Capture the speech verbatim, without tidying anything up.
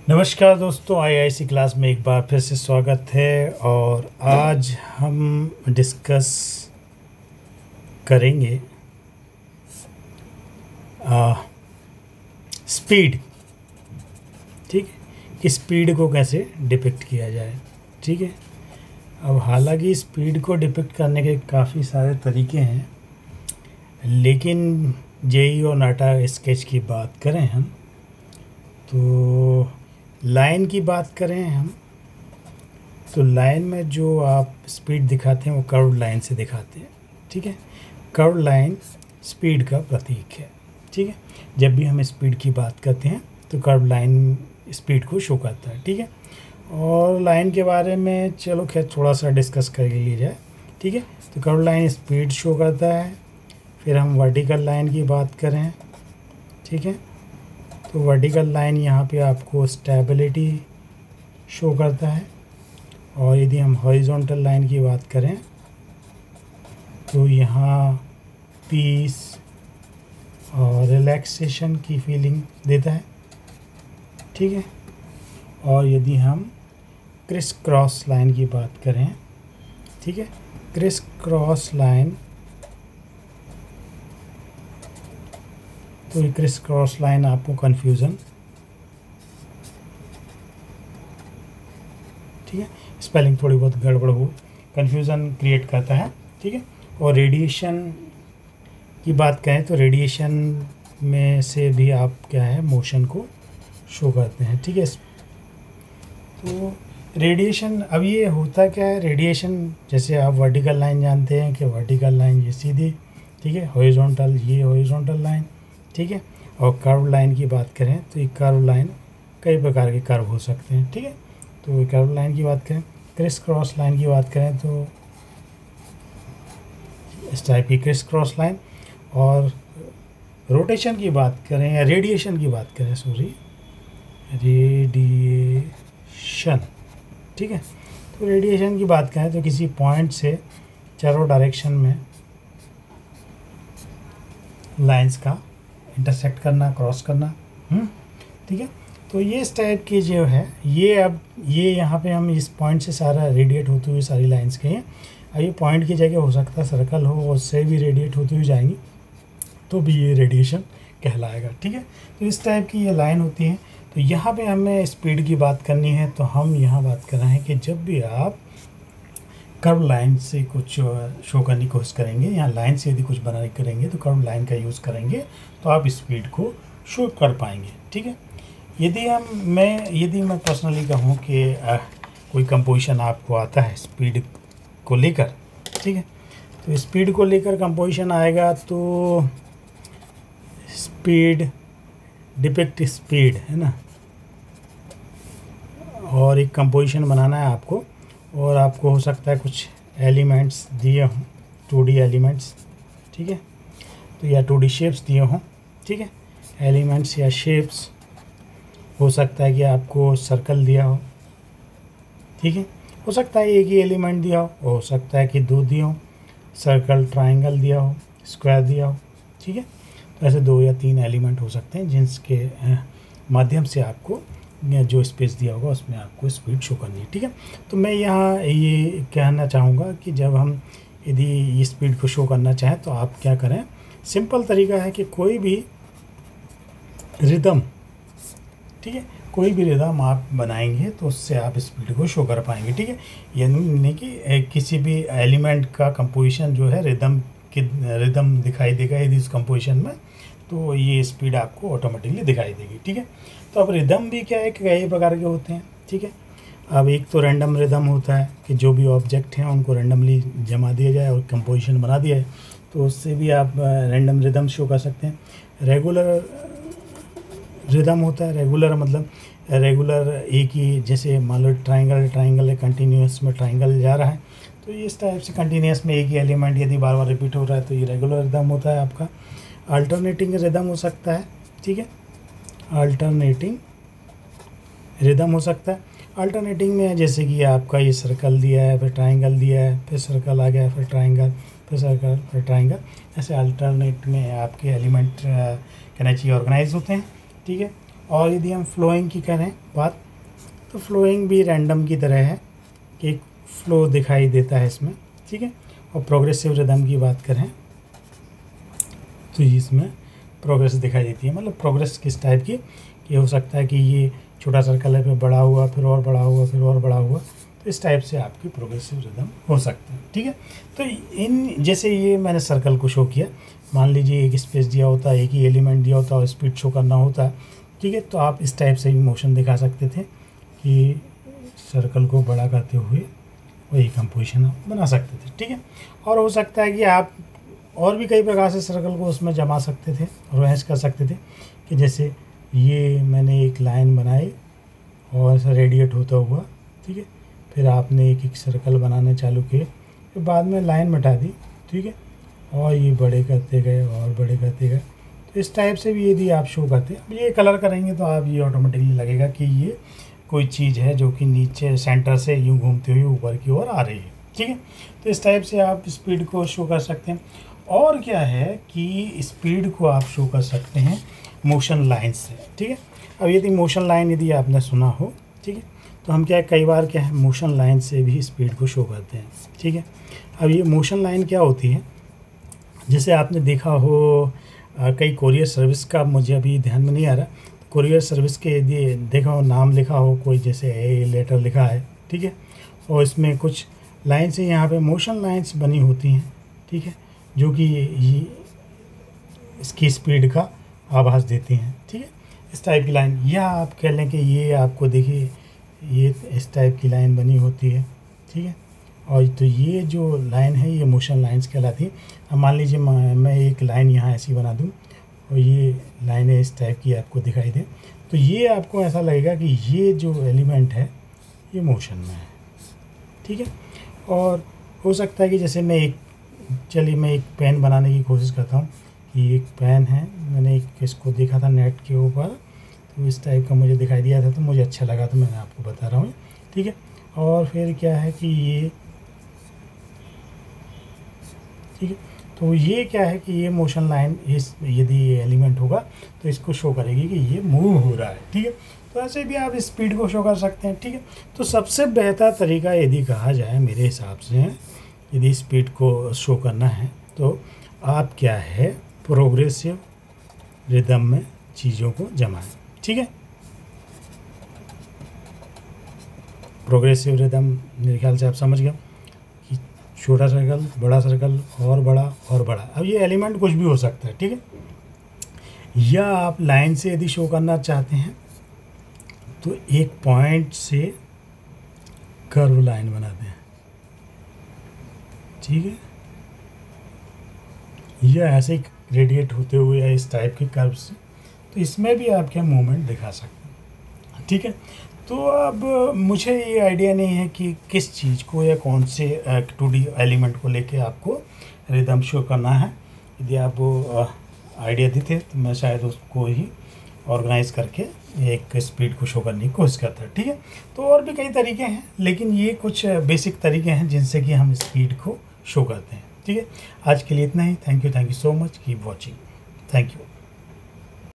नमस्कार दोस्तों, आई आई सी क्लास में एक बार फिर से स्वागत है। और आज हम डिस्कस करेंगे आ, स्पीड। ठीक है कि स्पीड को कैसे डिपिक्ट किया जाए। ठीक है, अब हालांकि स्पीड को डिपिक्ट करने के काफ़ी सारे तरीके हैं, लेकिन जेई और नाटा स्केच की बात करें हम तो लाइन की बात करें हम तो लाइन में जो आप स्पीड दिखाते हैं वो कर्व लाइन से दिखाते हैं। ठीक है, कर्व लाइन स्पीड का प्रतीक है। ठीक है, जब भी हम स्पीड की बात करते हैं तो कर्व लाइन स्पीड को शो करता है। ठीक है, और लाइन के बारे में चलो खैर थोड़ा सा डिस्कस कर लिया जाए। ठीक है, तो कर्व लाइन स्पीड शो करता है। फिर हम वर्टिकल लाइन की बात करें, ठीक है, तो वर्टिकल लाइन यहाँ पे आपको स्टेबिलिटी शो करता है। और यदि हम हॉरिजॉन्टल लाइन की बात करें तो यहाँ पीस और रिलैक्सेशन की फीलिंग देता है। ठीक है, और यदि हम क्रिस क्रॉस लाइन की बात करें, ठीक है, क्रिस क्रॉस लाइन तो ये क्रिस क्रॉस लाइन आपको कन्फ्यूज़न, ठीक है, स्पेलिंग थोड़ी बहुत गड़बड़ हो, कन्फ्यूज़न क्रिएट करता है। ठीक है, और रेडिएशन की बात करें तो रेडिएशन में से भी आप क्या है मोशन को शो करते हैं। ठीक है, तो रेडिएशन, अब ये होता क्या है, रेडिएशन जैसे आप वर्टिकल लाइन जानते हैं कि वर्टिकल लाइन ये सीधी, ठीक है, हॉरिजॉन्टल ये हॉरिजॉन्टल लाइन, ठीक है, और कर्व लाइन की बात करें तो ये कर्व लाइन कई प्रकार के कर्व हो सकते हैं। ठीक है, तो कर्व लाइन की बात करें, क्रिस क्रॉस लाइन की बात करें तो इस टाइप की क्रिस क्रॉस लाइन। और रोटेशन की बात करें या रेडिएशन की बात करें, सॉरी रेडिएशन, ठीक है, तो रेडिएशन की बात करें तो किसी पॉइंट से चारों डायरेक्शन में लाइंस का इंटरसेक्ट करना, क्रॉस करना। ठीक है, तो ये इस टाइप की जो है ये, अब ये यहाँ पे हम इस पॉइंट से सारा रेडिएट होती हुई सारी लाइंस के हैं। अब ये पॉइंट की जगह हो सकता है सर्कल हो, उससे भी रेडिएट होती हुई जाएंगी तो भी ये रेडिएशन कहलाएगा। ठीक है, तो इस टाइप की ये लाइन होती है। तो यहाँ पे हमें स्पीड की बात करनी है तो हम यहाँ बात कर रहे हैं कि जब भी आप कर्व लाइन से कुछ शो करने की कोशिश करेंगे, यहाँ लाइन से यदि कुछ बनाने करेंगे तो कर्व लाइन का यूज़ करेंगे तो आप स्पीड को शो कर पाएंगे। ठीक है, यदि हम मैं यदि मैं पर्सनली कहूँ कि आ, कोई कंपोजिशन आपको आता है स्पीड को लेकर, ठीक है, तो स्पीड को लेकर कंपोजिशन आएगा तो स्पीड डिपिक्ट स्पीड है ना, और एक कंपोजिशन बनाना है आपको, और आपको हो सकता है कुछ एलिमेंट्स दिए हों, टू डी एलिमेंट्स, ठीक है, तो या टू डी शेप्स दिए हों। ठीक है, एलिमेंट्स या शेप्स, हो सकता है कि आपको सर्कल दिया हो, ठीक है, हो सकता है एक ही एलिमेंट दिया हो, हो सकता है कि दो दिए हो, सर्कल, ट्रायंगल दिया हो, स्क्वायर दिया हो। ठीक है, तो ऐसे दो या तीन एलिमेंट हो सकते हैं जिसके माध्यम से आपको जो स्पेस दिया होगा उसमें आपको स्पीड शो करनी है। ठीक है, तो मैं यहाँ ये कहना चाहूँगा कि जब हम यदि ये स्पीड को शो करना चाहें तो आप क्या करें, सिंपल तरीका है कि कोई भी रिदम, ठीक है, कोई भी रिदम आप बनाएंगे तो उससे आप स्पीड को शो कर पाएंगे। ठीक है, यानी नहीं कि किसी भी एलिमेंट का कंपोजिशन जो है रिदम की रिदम दिखाई देगा यदि इस कंपोजिशन में, तो ये स्पीड आपको ऑटोमेटिकली दिखाई देगी। ठीक है, तो अब रिदम भी क्या है कि कई प्रकार के होते हैं। ठीक है, अब एक तो रैंडम रिदम होता है कि जो भी ऑब्जेक्ट हैं उनको रैंडमली जमा दिया जाए और कंपोजिशन बना दिया है, तो उससे भी आप रैंडम रिदम शो कर सकते हैं। रेगुलर रिदम होता है, रेगुलर मतलब रेगुलर एक ही, जैसे मान लो ट्राइंगल ट्राइंगल है, कंटिन्यूस में ट्राइंगल जा रहा है, तो इस टाइप से कंटिन्यूस में एक ही एलिमेंट यदि बार बार रिपीट हो रहा है तो ये रेगुलर रिदम होता है आपका। अल्टरनेटिंग रिदम हो सकता है, ठीक है, अल्टरनेटिंग रिदम हो सकता है। अल्टरनेटिंग में जैसे कि आपका ये सर्कल दिया है, फिर ट्रायंगल दिया है, फिर सर्कल आ गया, फिर ट्रायंगल, फिर सर्कल, फिर ट्रायंगल, ऐसे अल्टरनेट में आपके एलिमेंट कहना चाहिए ऑर्गेनाइज होते हैं। ठीक है, और यदि हम फ्लोइंग की करें बात, तो फ्लोइंग भी रैंडम की तरह है कि एक फ्लो दिखाई देता है इसमें, ठीक है। और प्रोग्रेसिव रिदम की बात करें तो इसमें प्रोग्रेस दिखाई देती है। मतलब प्रोग्रेस किस टाइप की, कि हो सकता है कि ये छोटा सर्कल है, फिर बड़ा हुआ, फिर और बड़ा हुआ, फिर और बड़ा हुआ, तो इस टाइप से आपकी प्रोग्रेसिव रिदम हो सकती है, ठीक है। तो इन जैसे ये मैंने सर्कल को शो किया, मान लीजिए एक स्पेस दिया होता, एक ही एलिमेंट दिया होता और स्पीड शो करना होता, ठीक है, तो आप इस टाइप से भी मोशन दिखा सकते थे कि सर्कल को बड़ा करते हुए वही कंपोजिशन आप बना सकते थे, ठीक है। और हो सकता है कि आप और भी कई प्रकार से सर्कल को उसमें जमा सकते थे, ऑर्गेनाइज कर सकते थे, कि जैसे ये मैंने एक लाइन बनाई और ऐसा रेडिएट होता हुआ, ठीक है, फिर आपने एक एक सर्कल बनाने चालू किए, फिर बाद में लाइन मिटा दी, ठीक है, और ये बड़े करते गए और बड़े करते गए। तो इस टाइप से भी यदि आप शो करते हैं, अब ये कलर करेंगे तो आप ये ऑटोमेटिकली लगेगा कि ये कोई चीज़ है जो कि नीचे सेंटर से यूँ घूमते हुए ऊपर की ओर आ रही है, ठीक है। तो इस टाइप से आप स्पीड को शो कर सकते हैं। और क्या है कि स्पीड को आप शो कर सकते हैं मोशन लाइन से, ठीक है। अब यदि मोशन लाइन यदि आपने सुना हो, ठीक है, तो हम क्या है कई बार क्या है मोशन लाइन से भी स्पीड को शो करते हैं, ठीक है। अब ये मोशन लाइन क्या होती है, जैसे आपने देखा हो आ, कई कोरियर सर्विस का, मुझे अभी ध्यान में नहीं आ रहा, कोरियर सर्विस के यदि देखा हो नाम लिखा हो कोई, जैसे ए लेटर लिखा है, ठीक है, और इसमें कुछ लाइन से यहाँ पे मोशन लाइंस बनी होती हैं, ठीक है, जो कि ये इसकी स्पीड का आभास देती हैं, ठीक है। इस टाइप की लाइन, या आप कह लें कि ये आपको देखिए ये इस टाइप की लाइन बनी होती है, ठीक है। और तो ये जो लाइन है ये मोशन लाइंस कहलाती है। अब मान लीजिए मैं एक लाइन यहाँ ऐसी बना दूँ और ये लाइनें इस टाइप की आपको दिखाई दें, तो ये आपको ऐसा लगेगा कि ये जो एलिमेंट है ये मोशन में है, ठीक है। और हो सकता है कि जैसे मैं एक, चलिए मैं एक पेन बनाने की कोशिश करता हूँ कि एक पेन है, मैंने एक इसको देखा था नेट के ऊपर, तो इस टाइप का मुझे दिखाई दिया था, तो मुझे अच्छा लगा, तो मैंने आपको बता रहा हूँ, ठीक है। और फिर क्या है कि ये, ठीक है, तो ये क्या है कि ये मोशन लाइन इस यदि ये एलिमेंट होगा तो इसको शो करेगी कि ये मूव हो रहा है, ठीक है। तो ऐसे भी आप स्पीड को शो कर सकते हैं, ठीक है। तो सबसे बेहतर तरीका यदि कहा जाए मेरे हिसाब से, यदि स्पीड को शो करना है तो आप क्या है प्रोग्रेसिव रिदम में चीज़ों को जमाएं, ठीक है। प्रोग्रेसिव रिदम मेरे ख्याल से आप समझ गए कि छोटा सर्कल, बड़ा सर्कल, और बड़ा और बड़ा। अब ये एलिमेंट कुछ भी हो सकता है, ठीक है। या आप लाइन से यदि शो करना चाहते हैं तो एक पॉइंट से कर्व लाइन बनाते हैं, ठीक है, या ऐसे ही रेडिएट होते हुए या इस टाइप के कर्व से, तो इसमें भी आप क्या मूवमेंट दिखा सकते हैं, ठीक है। तो अब मुझे ये आइडिया नहीं है कि किस चीज़ को या कौन से टू डी एलिमेंट को लेके आपको रिदम शो करना है। यदि आप वो आइडिया देते तो मैं शायद उसको ही ऑर्गेनाइज करके एक स्पीड को शो करने की कोशिश करता है, ठीक है। तो और भी कई तरीके हैं, लेकिन ये कुछ बेसिक तरीके हैं जिनसे कि हम स्पीड को शो करते हैं, ठीक है। आज के लिए इतना ही। Thank you, thank you so much, keep watching, thank you.